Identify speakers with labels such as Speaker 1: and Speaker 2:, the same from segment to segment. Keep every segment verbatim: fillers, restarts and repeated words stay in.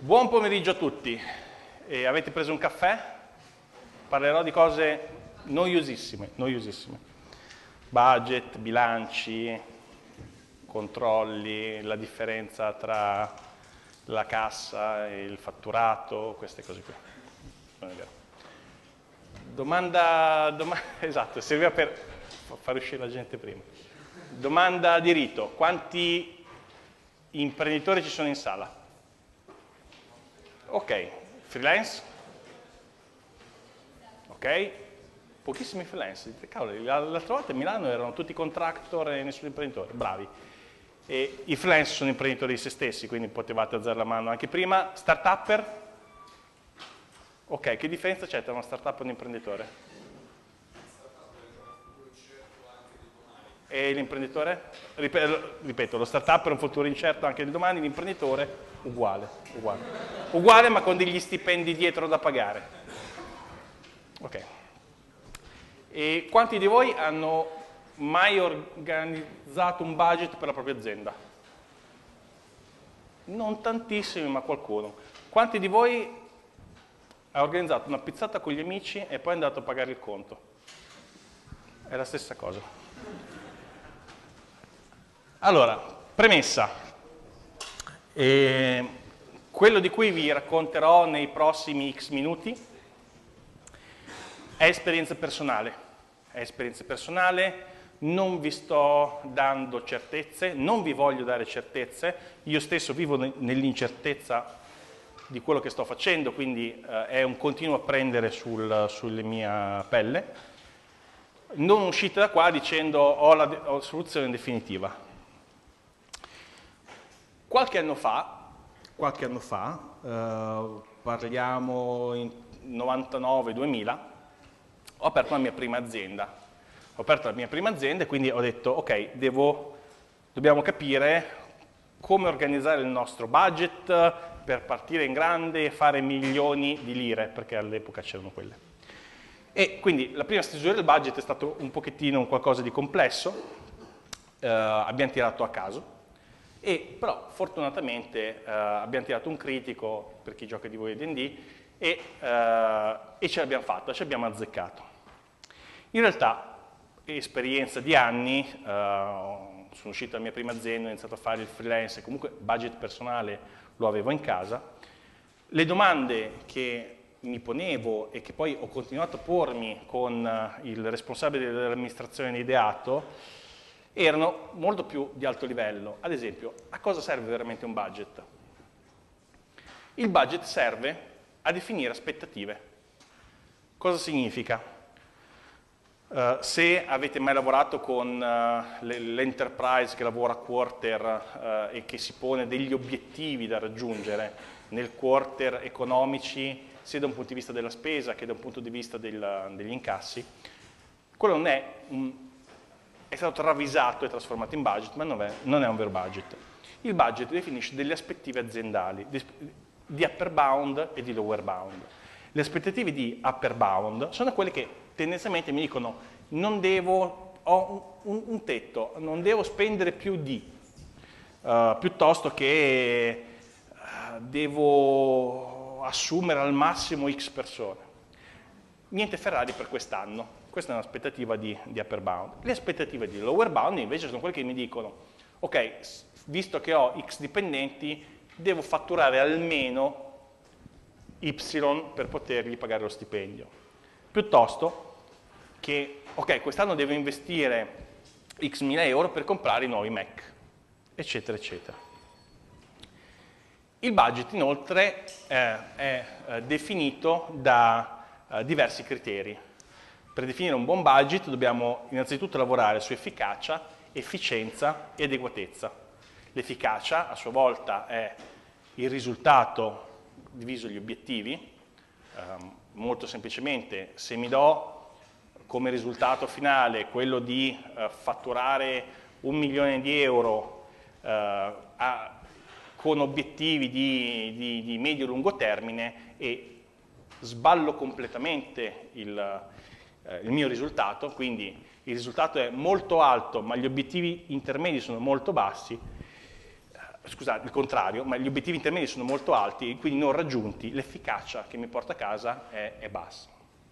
Speaker 1: Buon pomeriggio a tutti. E avete preso un caffè? Parlerò di cose noiosissime, noiosissime. Budget, bilanci, controlli, la differenza tra la cassa e il fatturato, queste cose qui. Non è vero. Domanda, domanda esatto, serviva per far uscire la gente prima. Domanda di rito: quanti imprenditori ci sono in sala? Ok, freelance? Ok, pochissimi freelance. Cavolo, l'altra volta a Milano erano tutti contractor e nessun imprenditore, bravi. E i freelance sono imprenditori di se stessi, quindi potevate alzare la mano anche prima. Start-upper? Ok, che differenza c'è tra uno start-up e un imprenditore? E l'imprenditore? Ripeto, lo start-up è un futuro incerto anche di domani, l'imprenditore uguale, uguale. Uguale ma con degli stipendi dietro da pagare. Ok. E quanti di voi hanno mai organizzato un budget per la propria azienda? Non tantissimi, ma qualcuno. Quanti di voi ha organizzato una pizzata con gli amici e poi è andato a pagare il conto? È la stessa cosa. Allora, premessa. E quello di cui vi racconterò nei prossimi X minuti è esperienza personale. È esperienza personale, non vi sto dando certezze, non vi voglio dare certezze, io stesso vivo nell'incertezza di quello che sto facendo, quindi eh, è un continuo apprendere sul, sulla mia pelle. Non uscite da qua dicendo ho la, ho la soluzione definitiva. Qualche anno fa, qualche anno fa eh, parliamo in novantanove duemila, ho aperto la mia prima azienda. Ho aperto la mia prima azienda e quindi ho detto, ok, devo, dobbiamo capire come organizzare il nostro budget per partire in grande e fare milioni di lire, perché all'epoca c'erano quelle. E quindi la prima stesura del budget è stato un pochettino un qualcosa di complesso, eh, abbiamo tirato a caso, e però fortunatamente eh, abbiamo tirato un critico per chi gioca di voi a D and D e, eh, e ce l'abbiamo fatta, ci abbiamo azzeccato. In realtà, esperienza di anni, eh, sono uscito dalla mia prima azienda, ho iniziato a fare il freelance, comunque budget personale lo avevo in casa. Le domande che mi ponevo e che poi ho continuato a pormi con il responsabile dell'amministrazione di Ideato erano molto più di alto livello. Ad esempio, a cosa serve veramente un budget? Il budget serve a definire aspettative. Cosa significa? Uh, se avete mai lavorato con uh, l'enterprise che lavora a quarter uh, e che si pone degli obiettivi da raggiungere nel quarter economici, sia da un punto di vista della spesa che da un punto di vista del, degli incassi, quello non è, un, è stato travisato e trasformato in budget, ma non è, non è un vero budget. Il budget definisce delle aspettative aziendali, di, di upper bound e di lower bound. Le aspettative di upper bound sono quelle che tendenzialmente mi dicono non devo, ho un, un tetto, non devo spendere più di, uh, piuttosto che uh, devo assumere al massimo X persone. Niente Ferrari per quest'anno, questa è un'aspettativa di, di upper bound. Le aspettative di lower bound invece sono quelle che mi dicono, ok, visto che ho X dipendenti, devo fatturare almeno Y per potergli pagare lo stipendio. Piuttosto che, ok, quest'anno devo investire X mila euro per comprare i nuovi Mac, eccetera, eccetera. Il budget, inoltre, eh, è eh, definito da eh, diversi criteri. Per definire un buon budget dobbiamo innanzitutto lavorare su efficacia, efficienza e adeguatezza. L'efficacia, a sua volta, è il risultato diviso gli obiettivi. Eh, molto semplicemente, se mi do come risultato finale quello di eh, fatturare un milione di euro eh, a, con obiettivi di, di, di medio-lungo termine e sballo completamente il, eh, il mio risultato, quindi il risultato è molto alto ma gli obiettivi intermedi sono molto bassi, scusate, il contrario, ma gli obiettivi intermedi sono molto alti e quindi non raggiunti, l'efficacia che mi porta a casa è, è bassa.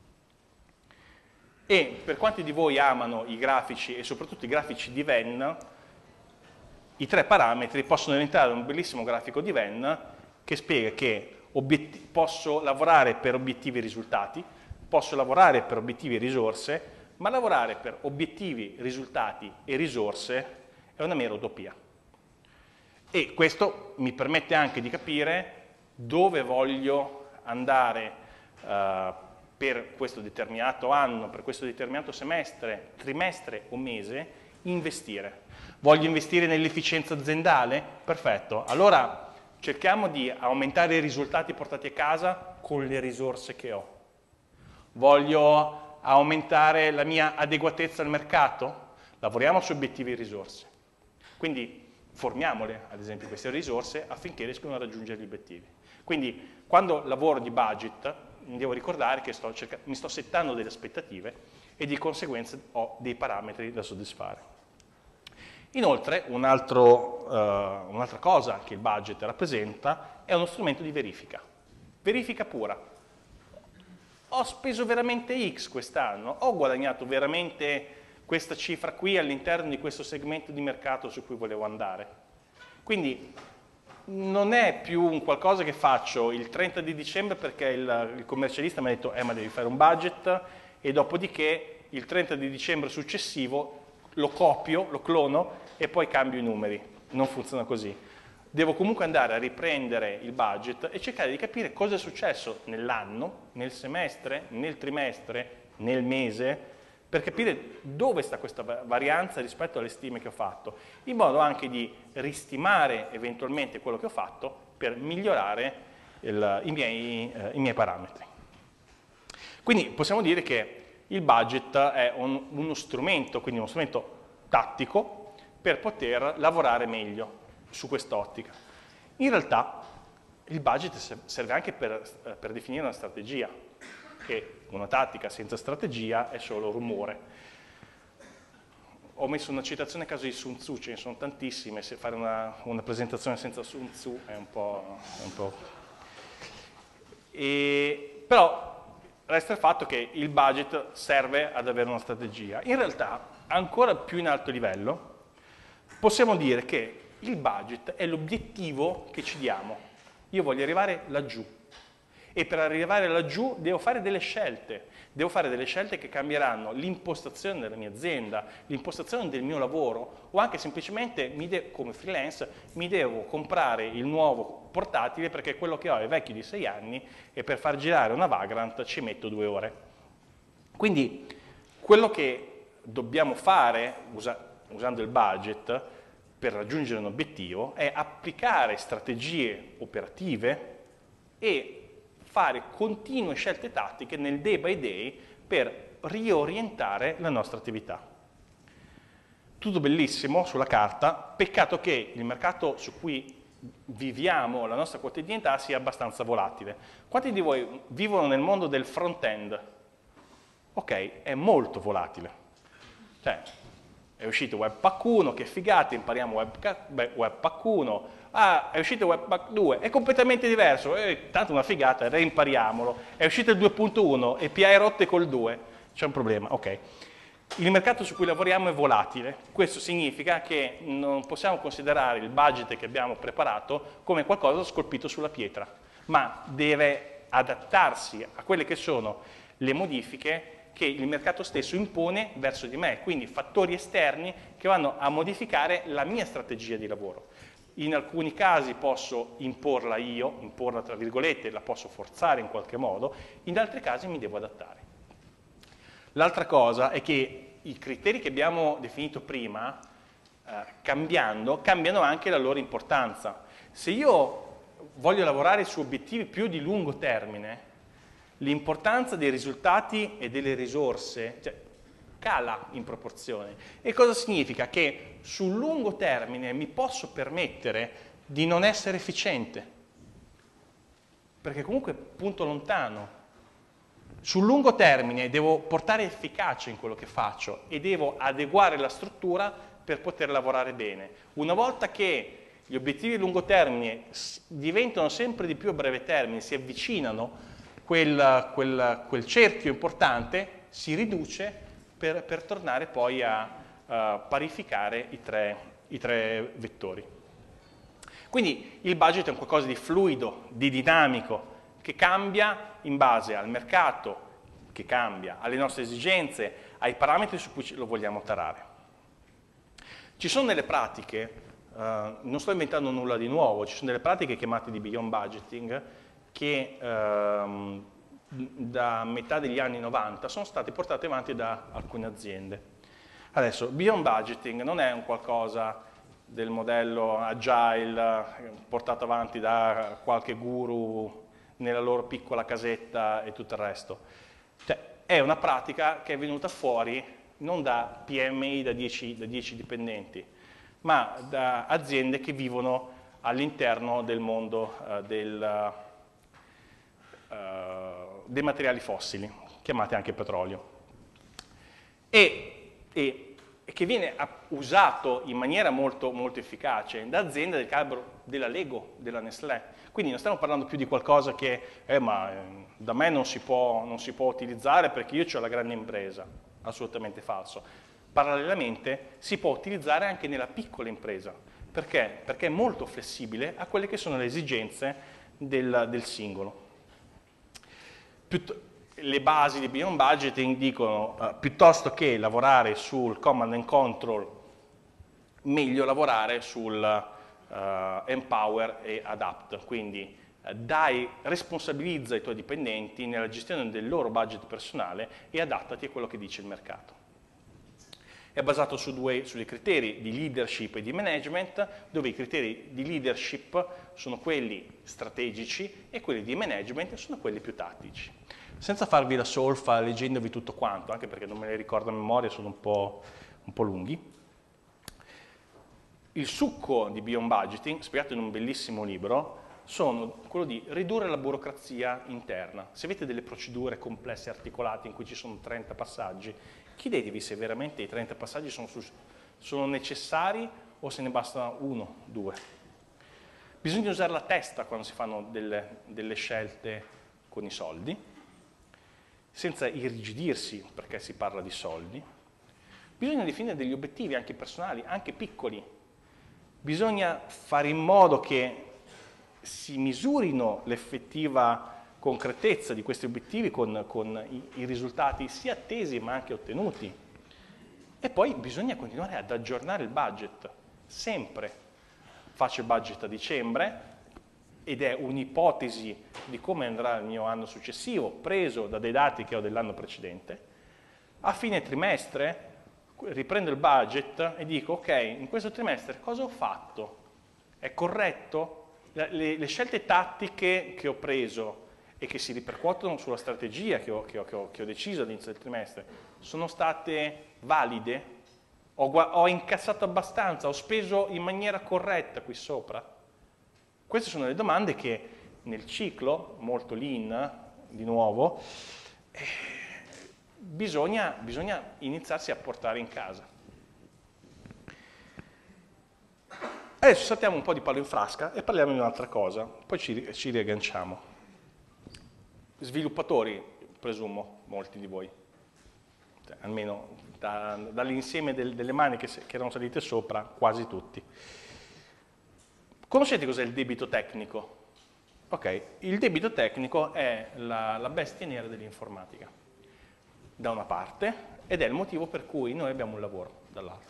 Speaker 1: E per quanti di voi amano i grafici e soprattutto i grafici di Venn, i tre parametri possono diventare un bellissimo grafico di Venn che spiega che posso lavorare per obiettivi e risultati, posso lavorare per obiettivi e risorse, ma lavorare per obiettivi, risultati e risorse è una mera utopia. E questo mi permette anche di capire dove voglio andare uh, per questo determinato anno, per questo determinato semestre, trimestre o mese, investire. Voglio investire nell'efficienza aziendale? Perfetto. Allora cerchiamo di aumentare i risultati portati a casa con le risorse che ho. Voglio aumentare la mia adeguatezza al mercato? Lavoriamo su obiettivi e risorse. Quindi formiamole, ad esempio, queste risorse affinché riescano a raggiungere gli obiettivi. Quindi quando lavoro di budget mi devo ricordare che sto mi sto settando delle aspettative e di conseguenza ho dei parametri da soddisfare. Inoltre, un altro, uh, un'altra cosa che il budget rappresenta è uno strumento di verifica. Verifica pura. Ho speso veramente X quest'anno? Ho guadagnato veramente questa cifra qui all'interno di questo segmento di mercato su cui volevo andare? Quindi non è più un qualcosa che faccio il trenta di dicembre perché il, il commercialista mi ha detto eh ma devi fare un budget e dopodiché il trenta di dicembre successivo lo copio, lo clono e poi cambio i numeri. Non funziona così. Devo comunque andare a riprendere il budget e cercare di capire cosa è successo nell'anno, nel semestre, nel trimestre, nel mese, per capire dove sta questa varianza rispetto alle stime che ho fatto, in modo anche di ristimare eventualmente quello che ho fatto per migliorare il, i, miei, eh, i miei parametri. Quindi possiamo dire che il budget è un, uno strumento, quindi uno strumento tattico, per poter lavorare meglio su quest'ottica. In realtà il budget serve anche per, per definire una strategia, che una tattica senza strategia è solo rumore. Ho messo una citazione a caso di Sun Tzu, ce ne sono tantissime, se fare una, una presentazione senza Sun Tzu è un po'... È un po'... E, però resta il fatto che il budget serve ad avere una strategia. In realtà, ancora più in alto livello, possiamo dire che il budget è l'obiettivo che ci diamo. Io voglio arrivare laggiù e per arrivare laggiù devo fare delle scelte. Devo fare delle scelte che cambieranno l'impostazione della mia azienda, l'impostazione del mio lavoro o anche semplicemente, mi de- come freelance, mi devo comprare il nuovo portatile perché quello che ho è vecchio di sei anni e per far girare una Vagrant ci metto due ore. Quindi quello che dobbiamo fare usa- usando il budget per raggiungere un obiettivo è applicare strategie operative e fare continue scelte tattiche nel day by day per riorientare la nostra attività. Tutto bellissimo sulla carta, peccato che il mercato su cui viviamo la nostra quotidianità sia abbastanza volatile. Quanti di voi vivono nel mondo del front-end? Ok, è molto volatile. Cioè, è uscito Webpack uno, che figata, impariamo Webpack uno, ah, è uscito Webpack due, è completamente diverso, eh, tanto una figata, reimpariamolo, è uscito il due punto uno, A P I rotte col due, c'è un problema, ok. Il mercato su cui lavoriamo è volatile, questo significa che non possiamo considerare il budget che abbiamo preparato come qualcosa scolpito sulla pietra, ma deve adattarsi a quelle che sono le modifiche che il mercato stesso impone verso di me, quindi fattori esterni che vanno a modificare la mia strategia di lavoro. In alcuni casi posso imporla io, imporla tra virgolette, la posso forzare in qualche modo, in altri casi mi devo adattare. L'altra cosa è che i criteri che abbiamo definito prima, eh, cambiando, cambiano anche la loro importanza. Se io voglio lavorare su obiettivi più di lungo termine, l'importanza dei risultati e delle risorse cioè, cala in proporzione. E cosa significa? Che sul lungo termine mi posso permettere di non essere efficiente, perché comunque punto lontano. Sul lungo termine devo portare efficacia in quello che faccio e devo adeguare la struttura per poter lavorare bene. Una volta che gli obiettivi a lungo termine diventano sempre di più a breve termine, si avvicinano, quel, quel, quel cerchio importante si riduce per, per tornare poi a, a parificare i tre, i tre vettori. Quindi il budget è un qualcosa di fluido, di dinamico, che cambia in base al mercato, che cambia, alle nostre esigenze, ai parametri su cui lo vogliamo tarare. Ci sono delle pratiche, eh, non sto inventando nulla di nuovo, ci sono delle pratiche chiamate di beyond budgeting che ehm, da metà degli anni novanta sono state portate avanti da alcune aziende. Adesso, beyond budgeting non è un qualcosa del modello agile portato avanti da qualche guru nella loro piccola casetta e tutto il resto. Cioè, è una pratica che è venuta fuori non da P M I da dieci dipendenti, ma da aziende che vivono all'interno del mondo uh, del, uh, dei materiali fossili, chiamati anche petrolio. E, e e che viene usato in maniera molto, molto efficace da aziende del calibro della Lego, della Nestlé. Quindi non stiamo parlando più di qualcosa che eh, ma, eh, da me non si, può, non si può utilizzare perché io ho la grande impresa. Assolutamente falso. Parallelamente si può utilizzare anche nella piccola impresa. Perché? Perché è molto flessibile a quelle che sono le esigenze del, del singolo. Piutt- Le basi di beyond budgeting dicono uh, piuttosto che lavorare sul command and control, meglio lavorare sul uh, empower e adapt, quindi uh, dai, responsabilizza i tuoi dipendenti nella gestione del loro budget personale e adattati a quello che dice il mercato. È basato su due, sui criteri di leadership e di management, dove i criteri di leadership sono quelli strategici e quelli di management sono quelli più tattici. Senza farvi la solfa leggendovi tutto quanto, anche perché non me le ricordo a memoria, sono un po', un po' lunghi. Il succo di beyond budgeting, spiegato in un bellissimo libro, sono quello di ridurre la burocrazia interna. Se avete delle procedure complesse, articolate, in cui ci sono trenta passaggi, chiedetevi se veramente i trenta passaggi sono, su, sono necessari o se ne basta uno, due. Bisogna usare la testa quando si fanno delle, delle scelte con i soldi, senza irrigidirsi perché si parla di soldi. Bisogna definire degli obiettivi anche personali, anche piccoli. Bisogna fare in modo che si misurino l'effettiva concretezza di questi obiettivi con, con i, i risultati sia attesi ma anche ottenuti. E poi bisogna continuare ad aggiornare il budget, sempre. Faccio il budget a dicembre, ed è un'ipotesi di come andrà il mio anno successivo, preso da dei dati che ho dell'anno precedente. A fine trimestre riprendo il budget e dico, ok, in questo trimestre cosa ho fatto? È corretto? Le, le scelte tattiche che ho preso e che si ripercuotono sulla strategia che ho, che ho, che ho, che ho deciso all'inizio del trimestre, sono state valide? Ho, ho incassato abbastanza? Ho speso in maniera corretta qui sopra? Queste sono le domande che nel ciclo, molto lean, di nuovo, eh, bisogna, bisogna iniziarsi a portare in casa. Adesso saltiamo un po' di palo in frasca e parliamo di un'altra cosa, poi ci, ci riagganciamo. Sviluppatori, presumo, molti di voi, cioè, almeno da, dall'insieme del, delle mani che, che erano salite sopra, quasi tutti. Conoscete cos'è il debito tecnico? Ok, il debito tecnico è la, la bestia nera dell'informatica, da una parte, ed è il motivo per cui noi abbiamo un lavoro, dall'altra.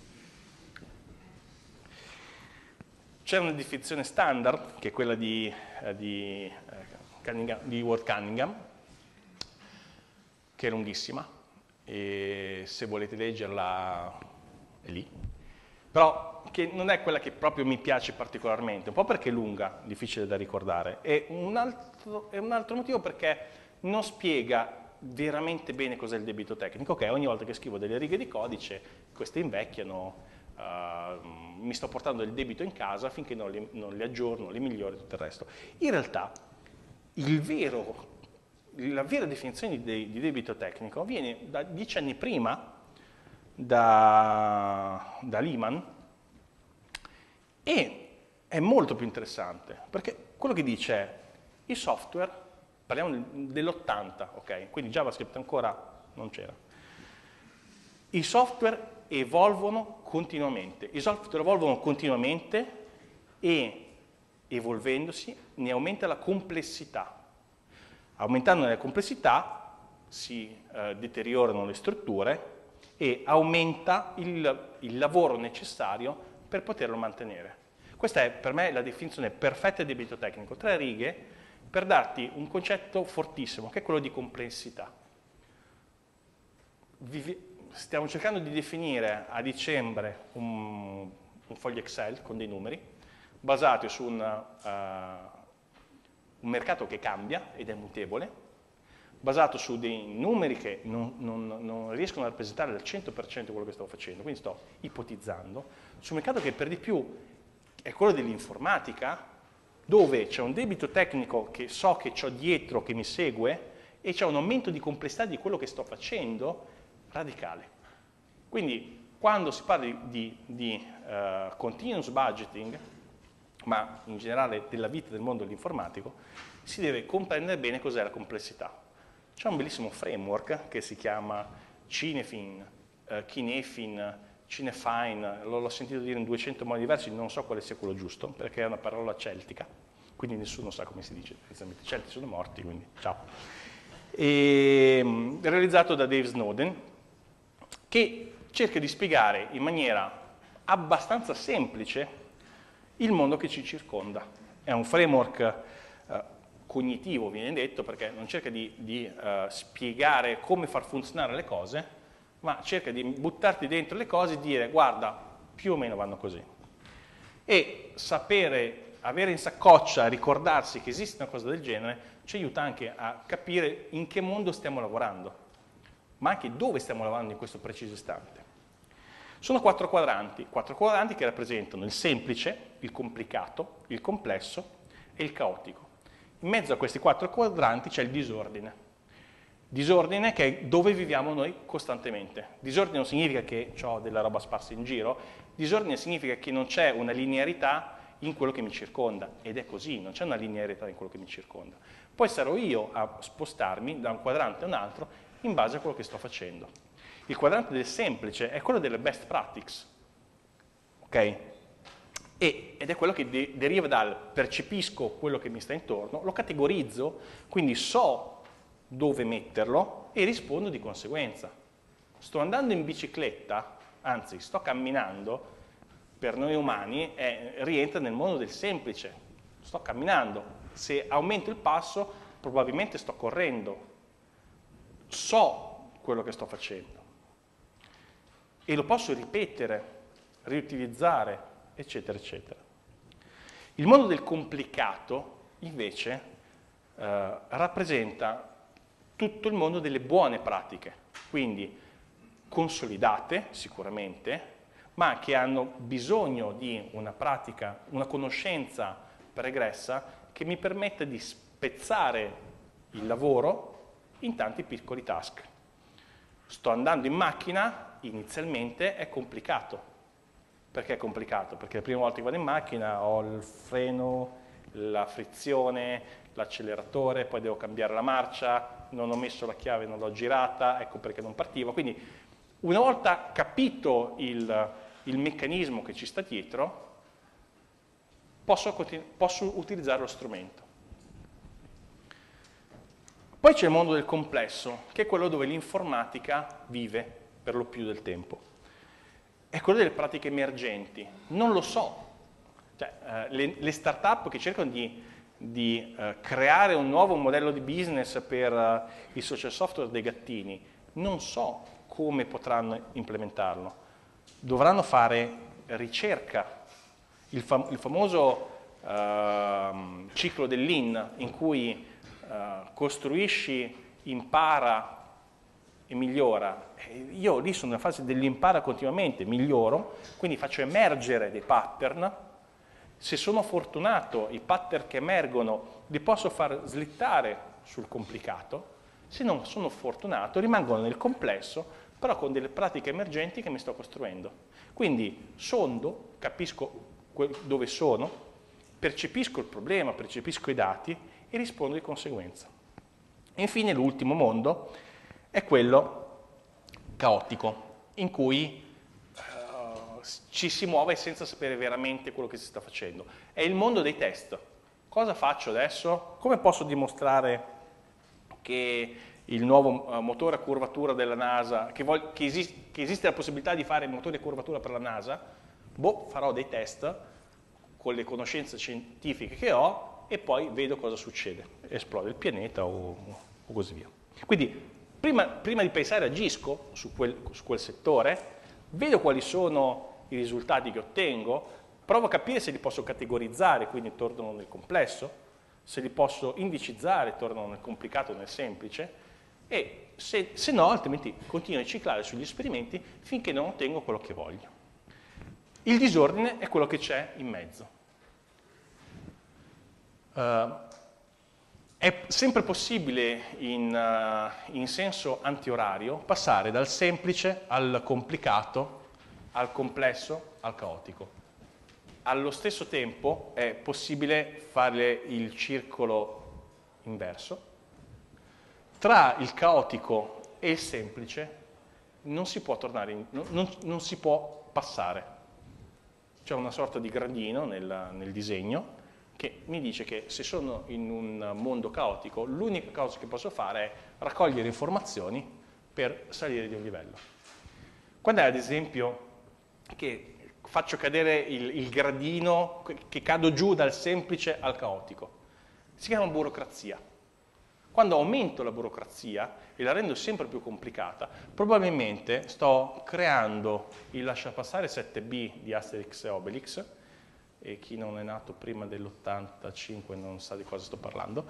Speaker 1: C'è una definizione standard, che è quella di, eh, di, eh, Cunningham, di Ward Cunningham, che è lunghissima, e se volete leggerla è lì. Però che non è quella che proprio mi piace particolarmente, un po' perché è lunga, difficile da ricordare, e un altro, è un altro motivo perché non spiega veramente bene cos'è il debito tecnico. Ok, ogni volta che scrivo delle righe di codice, queste invecchiano, uh, mi sto portando del debito in casa finché non li, non li aggiorno, li miglioro e tutto il resto. In realtà, il vero, la vera definizione di, di debito tecnico viene da dieci anni prima, da, da Lehman, e è molto più interessante, perché quello che dice è il software, parliamo dell'ottanta, ok? Quindi JavaScript ancora non c'era. I software evolvono continuamente, i software evolvono continuamente e evolvendosi ne aumenta la complessità. Aumentando la complessità si eh, deteriorano le strutture e aumenta il, il lavoro necessario per poterlo mantenere. Questa è per me la definizione perfetta di debito tecnico, tre righe per darti un concetto fortissimo che è quello di complessità. Vivi Stiamo cercando di definire a dicembre un, un foglio Excel con dei numeri basati su un, uh, un mercato che cambia ed è mutevole, basato su dei numeri che non, non, non riescono a rappresentare al cento per cento quello che sto facendo, quindi sto ipotizzando, su un mercato che per di più è quello dell'informatica, dove c'è un debito tecnico che so che ho dietro, che mi segue, e c'è un aumento di complessità di quello che sto facendo radicale. Quindi quando si parla di, di, di uh, continuous budgeting, ma in generale della vita del mondo dell'informatico, si deve comprendere bene cos'è la complessità. C'è un bellissimo framework che si chiama Cinefin, uh, Kinefin, Cinefine, l'ho sentito dire in duecento modi diversi, non so quale sia quello giusto, perché è una parola celtica, quindi nessuno sa come si dice, i celti sono morti, quindi ciao. E, realizzato da Dave Snowden, che cerca di spiegare in maniera abbastanza semplice il mondo che ci circonda. È un framework eh, cognitivo, viene detto, perché non cerca di, di eh, spiegare come far funzionare le cose, ma cerca di buttarti dentro le cose e dire guarda, più o meno vanno così. E sapere, avere in saccoccia, ricordarsi che esiste una cosa del genere, ci aiuta anche a capire in che mondo stiamo lavorando, ma anche dove stiamo lavorando in questo preciso istante. Sono quattro quadranti, quattro quadranti che rappresentano il semplice, il complicato, il complesso e il caotico. In mezzo a questi quattro quadranti c'è il disordine. Disordine che è dove viviamo noi costantemente. Disordine non significa che ho della roba sparsa in giro, disordine significa che non c'è una linearità in quello che mi circonda, ed è così, non c'è una linearità in quello che mi circonda. Poi sarò io a spostarmi da un quadrante a un altro in base a quello che sto facendo. Il quadrante del semplice è quello delle best practices, ok? E, ed è quello che de deriva dal percepisco quello che mi sta intorno, lo categorizzo, quindi so dove metterlo e rispondo di conseguenza. Sto andando in bicicletta, anzi sto camminando, per noi umani è, rientra nel mondo del semplice. Sto camminando, se aumento il passo probabilmente sto correndo, so quello che sto facendo e lo posso ripetere, riutilizzare, eccetera, eccetera. Il mondo del complicato, invece, eh, rappresenta tutto il mondo delle buone pratiche, quindi consolidate sicuramente, ma che hanno bisogno di una pratica, una conoscenza pregressa che mi permetta di spezzare il lavoro in tanti piccoli task. Sto andando in macchina, inizialmente è complicato. Perché è complicato? Perché la prima volta che vado in macchina ho il freno, la frizione, l'acceleratore, poi devo cambiare la marcia, non ho messo la chiave, non l'ho girata, ecco perché non partiva. Quindi una volta capito il, il meccanismo che ci sta dietro, posso, posso utilizzare lo strumento. Poi c'è il mondo del complesso, che è quello dove l'informatica vive per lo più del tempo. È quello delle pratiche emergenti. Non lo so. Cioè, eh, le, le start-up che cercano di, di eh, creare un nuovo modello di business per eh, il social software dei gattini, non so come potranno implementarlo. Dovranno fare ricerca. Il, fam il famoso eh, ciclo del Lean, in cui Uh, costruisci, impara e migliora. Io lì sono nella fase dell'impara continuamente, miglioro, quindi faccio emergere dei pattern. Se sono fortunato, i pattern che emergono li posso far slittare sul complicato. Se non sono fortunato, rimangono nel complesso, però con delle pratiche emergenti che mi sto costruendo. Quindi sondo, capisco dove sono, percepisco il problema, percepisco i dati e rispondo di conseguenza. E infine l'ultimo mondo è quello caotico, in cui uh, ci si muove senza sapere veramente quello che si sta facendo. È il mondo dei test. Cosa faccio adesso? Come posso dimostrare che il nuovo uh, motore a curvatura della NASA, che, che, esist che esiste la possibilità di fare motori a curvatura per la NASA? Boh, farò dei test con le conoscenze scientifiche che ho e poi vedo cosa succede. Esplode il pianeta o, o così via. Quindi prima, prima di pensare agisco su quel, su quel settore, vedo quali sono i risultati che ottengo, provo a capire se li posso categorizzare, quindi tornano nel complesso, se li posso indicizzare, tornano nel complicato o nel semplice, e se, se no, altrimenti continuo a ciclare sugli esperimenti finché non ottengo quello che voglio. Il disordine è quello che c'è in mezzo. Uh, è sempre possibile in, uh, in senso antiorario passare dal semplice al complicato, al complesso, al caotico. Allo stesso tempo è possibile fare il circolo inverso. Tra il caotico e il semplice non si può tornare, in, non, non si può passare. C'è una sorta di gradino nel, nel disegno che mi dice che se sono in un mondo caotico, l'unica cosa che posso fare è raccogliere informazioni per salire di un livello. Quando è ad esempio che faccio cadere il, il gradino, che cado giù dal semplice al caotico? Si chiama burocrazia. Quando aumento la burocrazia e la rendo sempre più complicata, probabilmente sto creando il lasciapassare sette B di Asterix e Obelix, e chi non è nato prima dell'ottantacinque non sa di cosa sto parlando,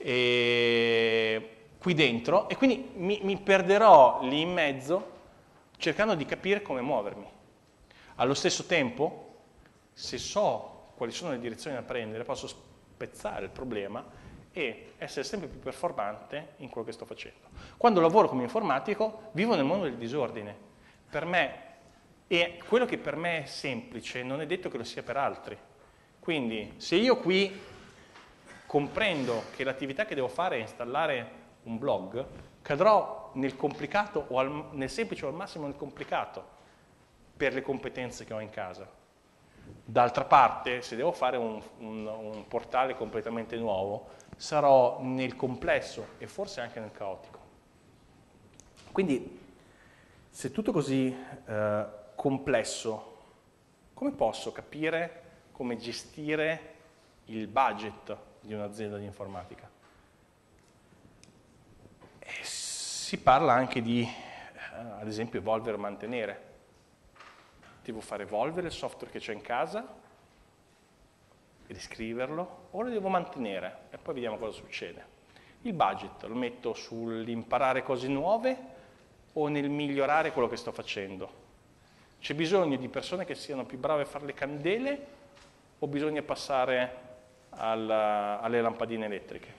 Speaker 1: e qui dentro, e quindi mi, mi perderò lì in mezzo cercando di capire come muovermi. Allo stesso tempo, se so quali sono le direzioni da prendere, posso spezzare il problema e essere sempre più performante in quello che sto facendo. Quando lavoro come informatico, vivo nel mondo del disordine. Per me, e quello che per me è semplice non è detto che lo sia per altri. Quindi, se io qui comprendo che l'attività che devo fare è installare un blog, cadrò nel complicato o al, nel semplice o al massimo nel complicato per le competenze che ho in casa. D'altra parte, se devo fare un, un, un portale completamente nuovo, sarò nel complesso e forse anche nel caotico. Quindi, se è tutto così eh, complesso, come posso capire come gestire il budget di un'azienda di informatica? E si parla anche di, eh, ad esempio, evolvere e mantenere. Devo far evolvere il software che c'è in casa, riscriverlo, o lo devo mantenere? E poi vediamo cosa succede. Il budget lo metto sull'imparare cose nuove o nel migliorare quello che sto facendo? C'è bisogno di persone che siano più brave a fare le candele o bisogna passare alla, alle lampadine elettriche?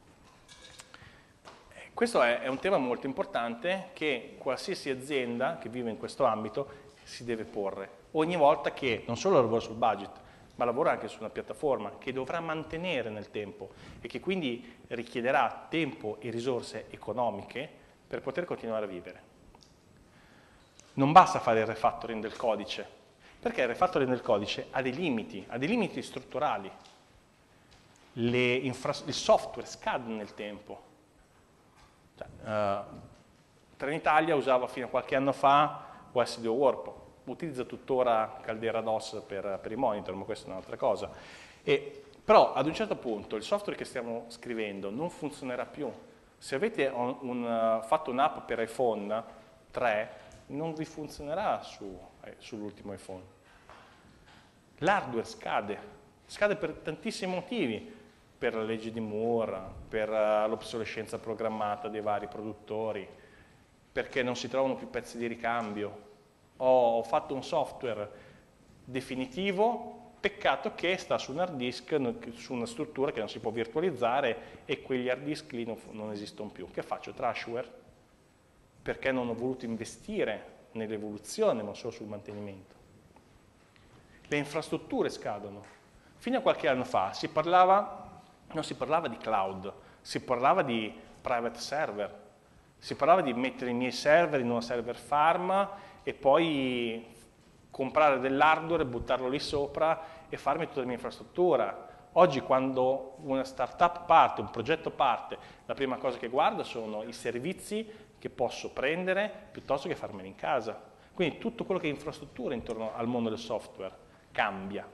Speaker 1: Questo è, è un tema molto importante che qualsiasi azienda che vive in questo ambito si deve porre ogni volta che non solo lavora sul budget, ma lavora anche su una piattaforma che dovrà mantenere nel tempo e che quindi richiederà tempo e risorse economiche per poter continuare a vivere. Non basta fare il refactoring del codice, perché il refactoring del codice ha dei limiti, ha dei limiti strutturali. Le il software scade nel tempo. Cioè, uh, Trenitalia usava fino a qualche anno fa O S D O Warp, utilizza tuttora Caldera DOS per, per i monitor, ma questa è un'altra cosa. E, però ad un certo punto il software che stiamo scrivendo non funzionerà più. Se avete un, un, fatto un'app per iPhone tre, non vi funzionerà su, eh, sull'ultimo iPhone. L'hardware scade, scade per tantissimi motivi, per la legge di Moore, per uh, l'obsolescenza programmata dei vari produttori, perché non si trovano più pezzi di ricambio. Ho fatto un software definitivo, peccato che sta su un hard disk, su una struttura che non si può virtualizzare e quegli hard disk lì non, non esistono più. Che faccio? Trashware? Perché non ho voluto investire nell'evoluzione, ma solo sul mantenimento. Le infrastrutture scadono. Fino a qualche anno fa si parlava, non si parlava di cloud, si parlava di private server, si parlava di mettere i miei server in una server farm e poi comprare dell'hardware, buttarlo lì sopra e farmi tutta la mia infrastruttura. Oggi quando una startup parte, un progetto parte, la prima cosa che guarda sono i servizi che posso prendere piuttosto che farmeli in casa. Quindi tutto quello che è infrastruttura intorno al mondo del software cambia.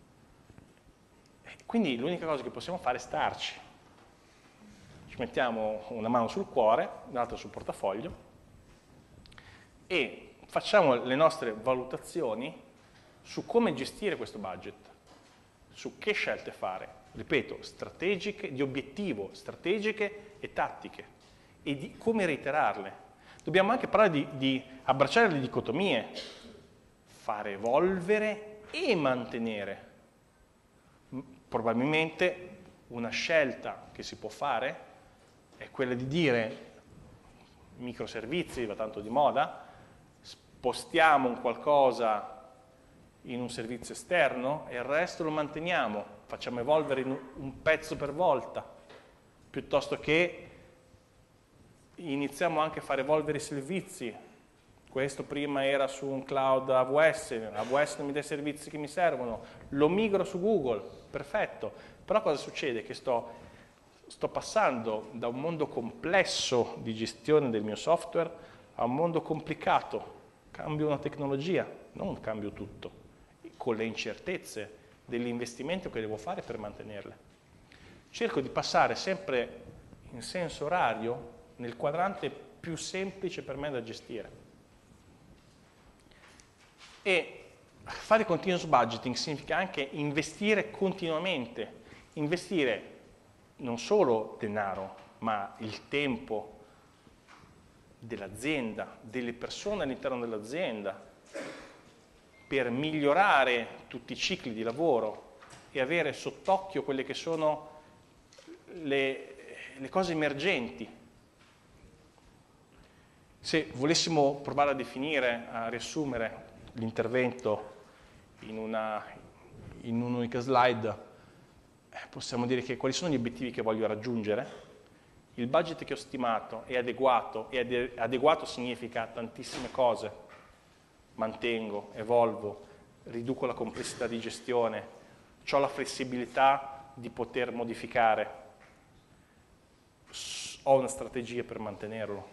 Speaker 1: Quindi l'unica cosa che possiamo fare è starci. Ci mettiamo una mano sul cuore, l'altra sul portafoglio e facciamo le nostre valutazioni su come gestire questo budget, su che scelte fare, ripeto, strategiche, di obiettivo, strategiche e tattiche, e di come reiterarle. Dobbiamo anche parlare di, di abbracciare le dicotomie, fare evolvere e mantenere. Probabilmente una scelta che si può fare è quella di dire microservizi, va tanto di moda, spostiamo un qualcosa in un servizio esterno e il resto lo manteniamo, facciamo evolvere in un pezzo per volta, piuttosto che iniziamo anche a fare evolvere i servizi. Questo prima era su un cloud A W S, A W S non mi dà i servizi che mi servono, lo migro su Google, perfetto. Però cosa succede? Che sto, sto passando da un mondo complesso di gestione del mio software a un mondo complicato. Cambio una tecnologia, non cambio tutto, con le incertezze dell'investimento che devo fare per mantenerle. Cerco di passare sempre in senso orario nel quadrante più semplice per me da gestire. E fare continuous budgeting significa anche investire continuamente, investire non solo denaro, ma il tempo dell'azienda, delle persone all'interno dell'azienda, per migliorare tutti i cicli di lavoro e avere sott'occhio quelle che sono le, le cose emergenti. Se volessimo provare a definire, a riassumere l'intervento in una in un'unica slide, eh, possiamo dire che quali sono gli obiettivi che voglio raggiungere. Il budget che ho stimato è adeguato, e ade adeguato significa tantissime cose. Mantengo, evolvo, riduco la complessità di gestione, ho la flessibilità di poter modificare, ho una strategia per mantenerlo.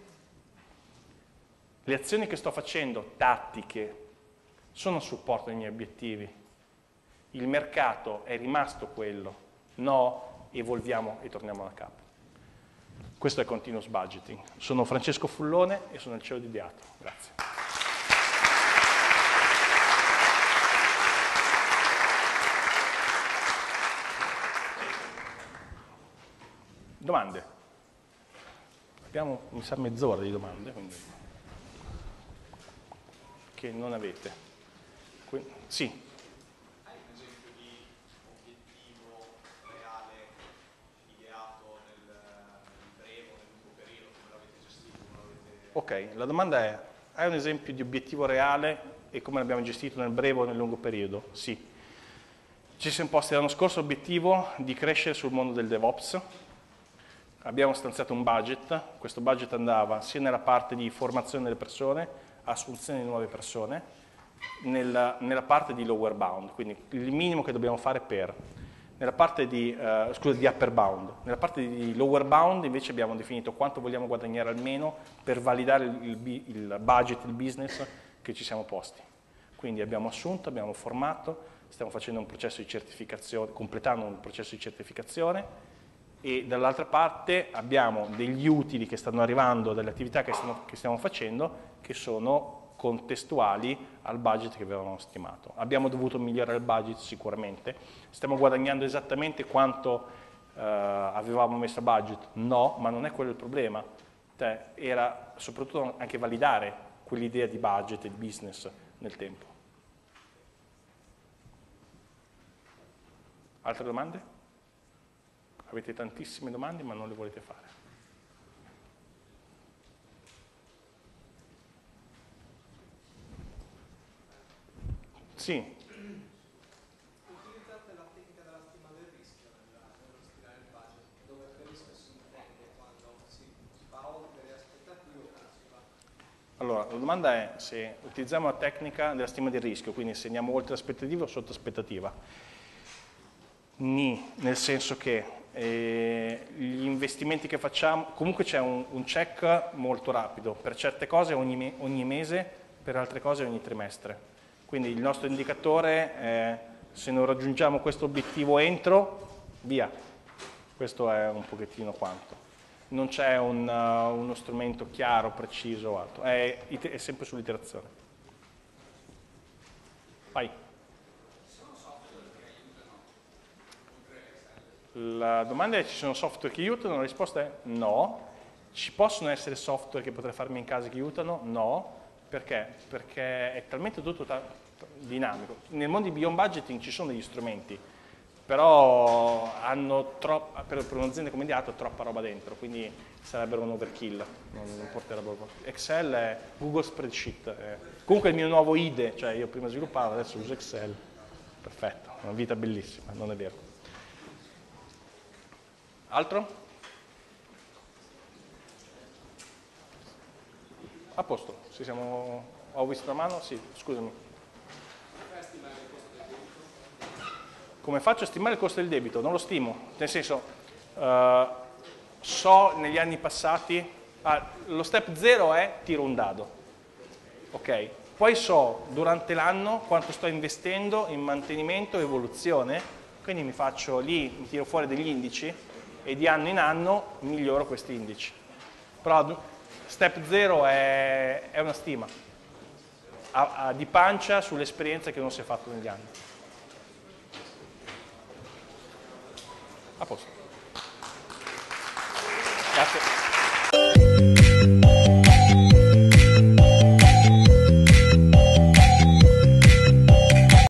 Speaker 1: Le azioni che sto facendo, tattiche, sono a supporto dei miei obiettivi. Il mercato è rimasto quello, no, evolviamo e torniamo da capo. Questo è Continuous Budgeting. Sono Francesco Fullone e sono il C E O di Ideato. Grazie. Domande? Abbiamo, mi sa, mezz'ora di domande, quindi, che non avete. Quindi, sì.
Speaker 2: Hai un esempio di obiettivo reale ideato nel, nel breve o nel lungo periodo, come l'avete gestito? Come l'avete...
Speaker 1: Ok, la domanda è, hai un esempio di obiettivo reale e come l'abbiamo gestito nel breve o nel lungo periodo? Sì. Ci siamo posti l'anno scorso l'obiettivo di crescere sul mondo del DevOps. Abbiamo stanziato un budget, questo budget andava sia nella parte di formazione delle persone, assunzione di nuove persone, nella, nella parte di lower bound, quindi il minimo che dobbiamo fare per. Nella parte di, uh, scusa, di upper bound. Nella parte di lower bound invece abbiamo definito quanto vogliamo guadagnare almeno per validare il, il, il budget, il business che ci siamo posti. Quindi abbiamo assunto, abbiamo formato, stiamo facendo un processo di certificazione, completando un processo di certificazione, e dall'altra parte abbiamo degli utili che stanno arrivando dalle attività che, stanno, che stiamo facendo che sono contestuali al budget che avevamo stimato. Abbiamo dovuto migliorare il budget sicuramente, stiamo guadagnando esattamente quanto eh, avevamo messo a budget? No, ma non è quello il problema, cioè, era soprattutto anche validare quell'idea di budget e di business nel tempo. Altre domande? Avete tantissime domande ma non le volete fare. Sì.
Speaker 2: Utilizzate la tecnica
Speaker 1: Allora, la domanda è se utilizziamo la tecnica della stima del rischio, quindi se andiamo oltre l'aspettativa o sotto aspettativa. Ni, nel senso che eh, gli investimenti che facciamo, comunque c'è un, un check molto rapido, per certe cose ogni, me, ogni mese, per altre cose ogni trimestre. Quindi il nostro indicatore è se non raggiungiamo questo obiettivo entro, via. Questo è un pochettino quanto. Non c'è un, uh, uno strumento chiaro, preciso o altro, è, è sempre sull'iterazione. Vai. La domanda è: ci sono software che aiutano? La risposta è no. Ci possono essere software che potrei farmi in casa che aiutano? No. Perché? Perché è talmente tutto dinamico. Nel mondo di beyond budgeting ci sono degli strumenti, però hanno troppo, per un'azienda come Diato, troppa roba dentro, quindi sarebbero un overkill, non, non porterebbero. Excel è Google Spreadsheet, è. Comunque il mio nuovo I D E, cioè io prima sviluppavo, adesso uso Excel, perfetto, una vita bellissima, non è vero. Altro? A posto, ci siamo, ho visto la mano? Sì, scusami. Come faccio a stimare il costo del debito? Non lo stimo, nel senso, uh, so negli anni passati, ah, lo step zero è tiro un dado, ok? Poi so durante l'anno quanto sto investendo in mantenimento e evoluzione, quindi mi faccio lì, mi tiro fuori degli indici e di anno in anno miglioro questi indici. Però step zero è, è una stima, a, a, di pancia sull'esperienza che non si è fatto negli anni. A posto. Grazie.